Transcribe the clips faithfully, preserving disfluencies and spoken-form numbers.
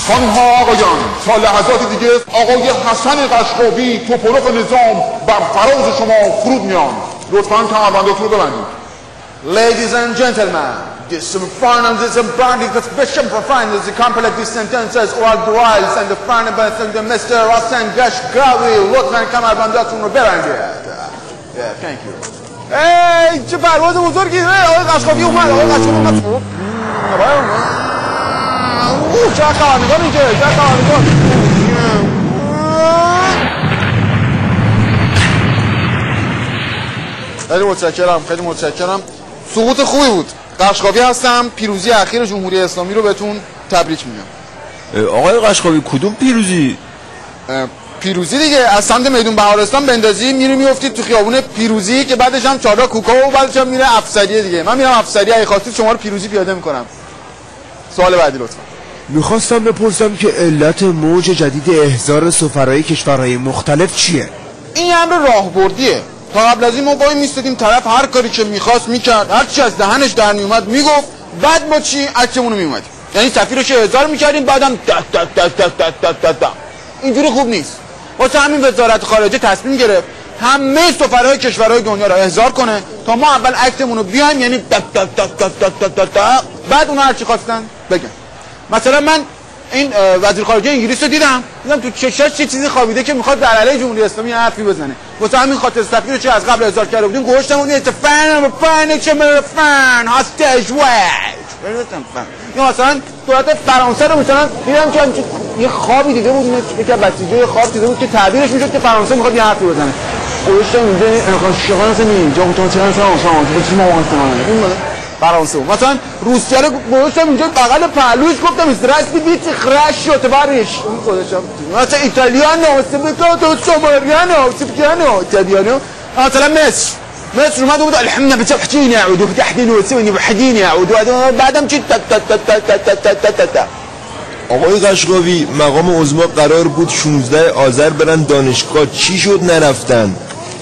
خانم‌ها آقایان، تا لحظات دیگه آقای حسن قشقابی توپولوف نظام بر فراز شما فرود میان. لطفاً کمربندتون رو ببندید. Ladies and gentlemen, this is final this is branding the special for final the complex sentences or duals and the final by the Mister Hassan Qashqabi. لطفاً کمربندتون رو ببندید. Yeah, thank you. ای چه پرواز بزرگی! آقای قشقابی اومد. آقای قشقابی اومد. اوه چه خبرنگار اینجا؟ چه خبرنگار؟ خیلی متشکرم، خیلی متشکرم. سقوط خوبی بود. قشقابی هستم. پیروزی اخیر جمهوری اسلامی رو بهتون تبریک میگم. آقای قشقابی کدوم پیروزی؟ پیروزی دیگه. از سمت میدون بهارستان بندازی میری میافتید تو خیابون پیروزی که بعدش هم چهارراه کوکا و بعدش هم میره افسریه دیگه. من میرم افسریه، اگه خواستید شما رو پیروزی پیاده میکنم. سوال بعدی لطفا. میخواستم بپرسم که علت موج جدید احضار سفرای کشورهای مختلف چیه؟ این امر راهبردیه. تا قبل از این ما وای میستادیم طرف هر کاری که میخواست میکرد، هر چی از دهنش در میومد میگفت، بعد ما چی عکسمون رو میومدیم. یعنی سفیرش احضار میکردیم بعدم تا تا تا تا تا تا تا تا. اینجوری خوب نیست. واسه همین وزارت خارجه تصمیم گرفت همه سفرهای کشورهای دنیا رو احضار کنه تا ما اول عکسمون رو بیایم، یعنی تا تا تا تا تا تا تا، بعد اونها هر چی خواستن بگن. مثلا من این وزیر خارجه انگلیس رو دیدم، دیدم تو چشاش چه چیزی خوابیده که میخواد در علیه جمهوری اسلامی حرفی بزنه. واسه همین خاطر سفیر رو چه از قبل احضار کرده بودیم گوشتم اون ایت فن فن چه فن هاستج وای یا مثلا دولت فرانسه رو مثلا دیدم که یه خوابی دیده بود، یکی از بسیجای خواب دیده بود که تعبیرش میشد که فرانسه میخواد یه حرفی بزنه. گوشتم اینجا امکان شغلانس نمی جا تو چرا مثلا مثلا چی ما واسه فرانسه. مثلا روسیه رو گوشتم اینجا بغل پهلوش گفتم استراستی بیت خراش شده بارش اون خودشم. مثلا ایتالیانو سبیکاتو سومریانو سبیانو ایتالیانو. مثلا مصر مصر اومد بود الحمد لله بتحجين يعود وفتحدين وتسوي بحدين يعود بعدم چی تا تا تا تا تا تا تا تا. آقای قشقابی مقام عظما قرار بود شانزده آذر برن دانشگاه، چی شد نرفتن؟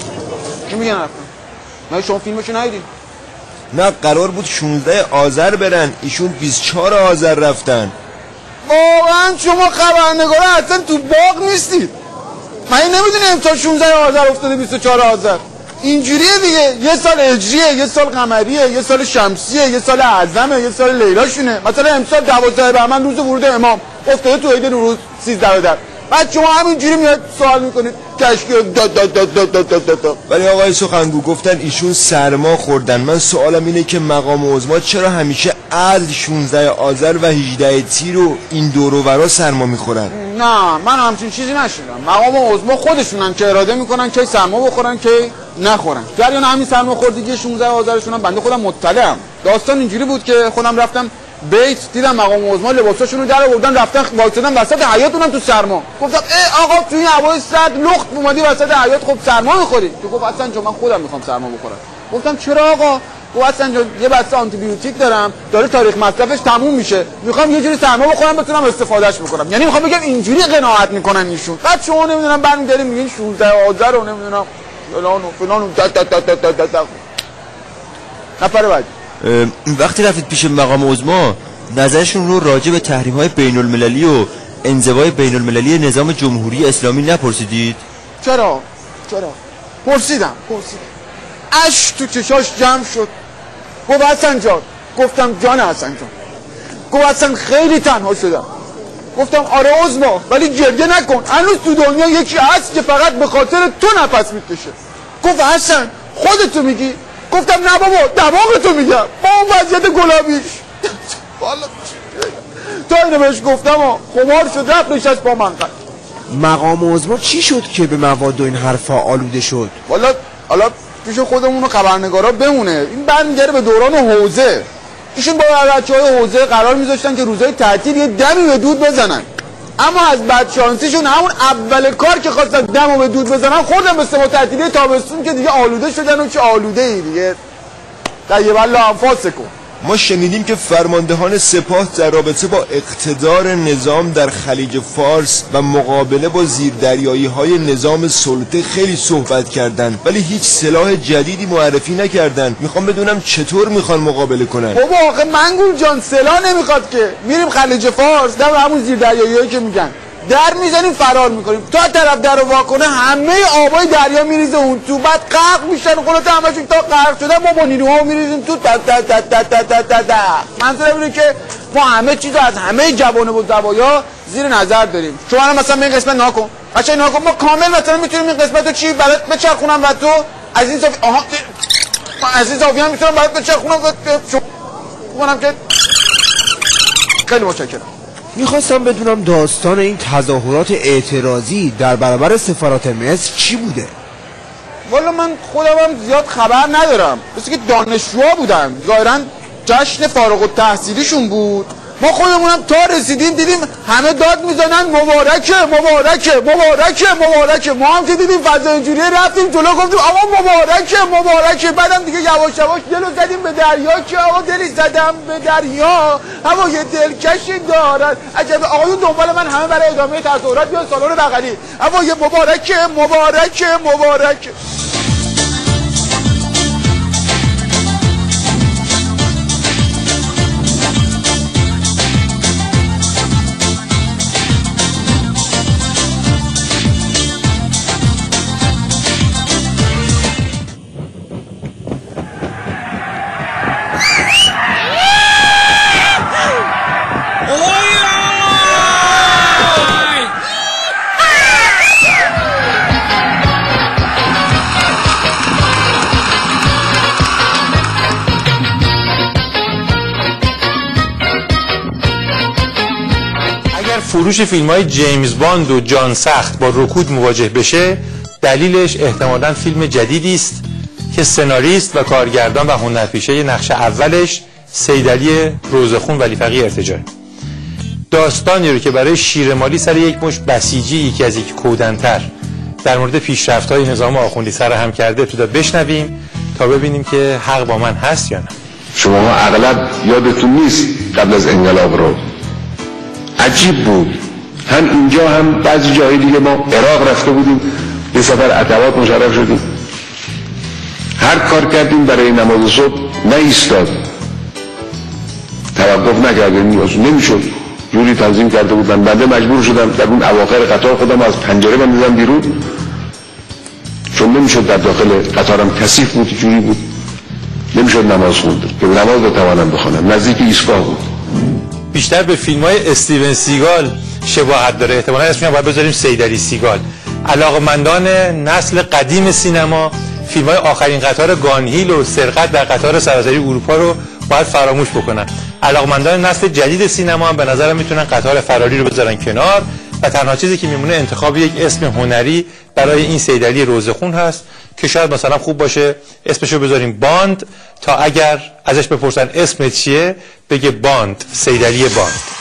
چی میگن نرفتن؟ من شما فیلمشو ندیدین؟ نه قرار بود شانزده آذر برن، ایشون بیست و چهار آذر رفتن. واقعا شما خبرنگارا اصلا تو باغ نیستید. من نمیدونی امسال شانزده آذر افتاده بیست و چهار آذر. اینجوریه دیگه، یه سال هجریه، یه سال قمریه، یه سال شمسیه، یه سال اعظمه، یه سال لیلاشونه. مثلا امسال دوازده بهمن روز ورود امام افتاده تو عید نوروز سیزده در. بعد شما همینجوری میاد سوال میکنید تشکیل دا دا دا دا دا دا دا دا. ولی آقای سخنگو گفتن ایشون سرما خوردن. من سوالم اینه که مقام عظما چرا همیشه عدل شانزده آذر و هجده تیر و این دور و ورا سرما میخورن؟ نه من همچین چیزی نشیدم. مقام عظما خودشونن که اراده میکنن که سرما بخورن که نخورن. جریان همین سرما خوردگی شانزده آذرشون هم بنده خودم مطلعم. داستان اینجوری بود که خودم رفتم بیت دیدم مقام عظما لباساشونو در آوردن رفتن وایسادن وسط حیاطونم تو سرما. گفتم ای آقا تو این هوای سرد لخت اومدی وسط حیاط خب سرما میخوری؟ تو گفت اصلا جو من خودم میخوام سرما بخورم. گفتم چرا آقا؟ گفت اصلا جو یه بسته آنتی بیوتیک دارم داره تاریخ مصرفش تموم میشه، میخوام یه جوری سرما بخورم بتونم استفادهش بکنم. یعنی میخوام بگم اینجوری قناعت میکنن ایشون. بعد شما نمیدونم برمیگردین میگین شانزده آذر رو نمیدونم فلان و فلان و تا تا تا تا تا تا. نفر بعد وقتی رفتید پیش مقام عظما نظرشون رو راجع به تحریم‌های بین‌المللی و انزوای بین‌المللی نظام جمهوری اسلامی نپرسیدید؟ چرا؟ چرا؟ پرسیدم پرسیدم. اش تو چشاش جمع شد. گفت حسن جان. گفتم جان حسن جان. گفت حسن خیلی تنها شدم. گفتم آره عظما ولی گریه نکن، هنوز تو دنیا یکی هست که فقط به خاطر تو نفس میکشه. گفت حسن خودتو میگی؟ گفتم نه بابا دماغتو میگم با اون وضعیت گلابیش. والا تا اینو بهش گفتم خمار شد رفت نشست با من. مقام عظما چی شد که به مواد و این حرفا آلوده شد؟ والا حالا پیش خودمون و خبرنگارا بمونه، این برمیگره به دوران حوزه. ایشون با بچه‌های حوزه قرار میذاشتن که روزهای تعطیل یه دمی به دود بزنن، اما از بدشانسیشون همون اول کار که خواستن دمو به دود بزنن خوردن به سما تعطیلی تابستون که دیگه آلوده شدن و چه آلوده ای دیگه. طیب الله انفاسکم. ما شنیدیم که فرماندهان سپاه در رابطه با اقتدار نظام در خلیج فارس و مقابله با زیردریایی های نظام سلطه خیلی صحبت کردند، ولی هیچ سلاح جدیدی معرفی نکردن. میخوام بدونم چطور میخوان مقابله کنن. بابا آخه منگول جان سلاح نمیخواد که، میریم خلیج فارس در همون زیردریایی‌هایی که میگن در میزنیم فرار میکنیم، تا طرف در رو واکنه همه آبای دریا میریزه اون تو، بعد غرق میشن خودت همشون، تا غرق شدن ما با نیروها میریزیم تو تا تا تا تا تا تا تا تا. منظورم اینه که ما همه چیز از همه جوانب و زوایا زیر نظر داریم. شما الان مثلا این قسمت ناکن بچه‌ها ناکن، ما کامل مثلا میتونیم این قسمت رو چی برات بچرخونم و تو از این زاویه آها از این زاویه هم میتونم برات بچرخونم و کنم که خیلی متشکرم. میخواستم بدونم داستان این تظاهرات اعتراضی در برابر سفارت مصر چی بوده؟ والا من خودم هم زیاد خبر ندارم، مثل که دانشجوها بودن، ظاهرا جشن فارغ التحصیلیشون بود. ما خودمونم تا رسیدیم دیدیم همه داد میزنن مبارکه مبارکه مبارکه مبارکه. ما هم که دیدیم فضا اینجوری رفتیم جلو گفتیم آقا مبارکه مبارکه. بعدم دیگه یواش یواش دلو زدیم به دریا که آقا دلی زدم به دریا هوا یه دلکشی دارد عجب. آقایون دنبال من همه برای ادامه تظاهرات بیان سالن بغلی. هوا یه مبارکه مبارکه مبارکه. فروش فیلم های جیمز باند و جان سخت با رکود مواجه بشه، دلیلش احتمالاً فیلم جدیدی است که سناریست و کارگردان و هنرپیشه نقش اولش سیدعلی روزخون ولی فقیه ارتجاعی. داستانی رو که برای شیرمالی سر یک مش بسیجی یکی از یک کودنتر در مورد پیشرفت‌های نظام آخوندی سر هم کرده ابتدا بشنویم تا ببینیم که حق با من هست یا نه. شما اغلب یادتون نیست قبل از انقلاب رو عجیب بود، هم اینجا هم بعضی جای دیگه ما عراق رفته بودیم، یه سفر عتبات مشرف شدیم، هر کار کردیم برای نماز صبح نایستاد، توقف نکردیم، نمیشد، جوری تنظیم کرده بودن. بنده مجبور شدم در اون اواخر قطار خودم از پنجره بندازم بیرون، چون نمیشد در داخل قطارم کثیف بود، جوری بود نمیشد نماز خوند که نماز بتوانم بخونم. نزدیک ایستگاه بود. بیشتر به فیلم های استیون سیگال شباهت داره، احتمالا اسمش هم باید بذاریم سیدعلی سیگال. علاقمندان نسل قدیم سینما فیلم های آخرین قطار گانهیل و سرقت در قطار سراسری اروپا رو باید فراموش بکنن. علاقمندان نسل جدید سینما هم به نظرم میتونن قطار فراری رو بذارن کنار و تنها چیزی که میمونه انتخاب یک اسم هنری برای این سیدعلی روزخون هست که شاید مثلا خوب باشه اسمشو بذاریم باند، تا اگر ازش بپرسن اسمت چیه بگه باند، سیدعلی باند.